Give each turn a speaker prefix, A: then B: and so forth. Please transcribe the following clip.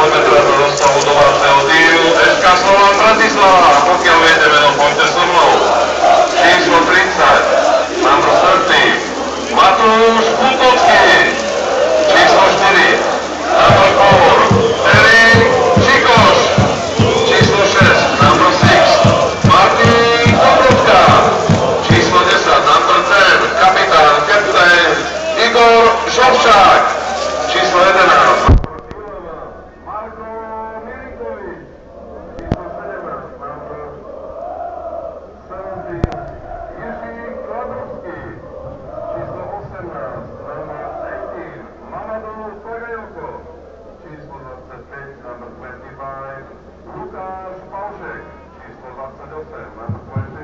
A: poďme teraz do dostavu domáceho týmu SK Slovan Bratislava. A pokiaľ viete meno, poďte so mnou. Číslo 30, number 30, Matúš Putovský. Číslo 4, number 4, Erik Čikoš. Číslo 6, number 6, Martin Kobrutka. Číslo 10, number 10, kapitán, captain Igor Žovčák. Číslo 11, Marko Milikovič. Číslo 17, number 17, Jiří Kladrovský. Číslo 18, number 18, Mamadou Kogajoko. Číslo 25, number 25, Lukáš Paušek. Číslo 28, number 28,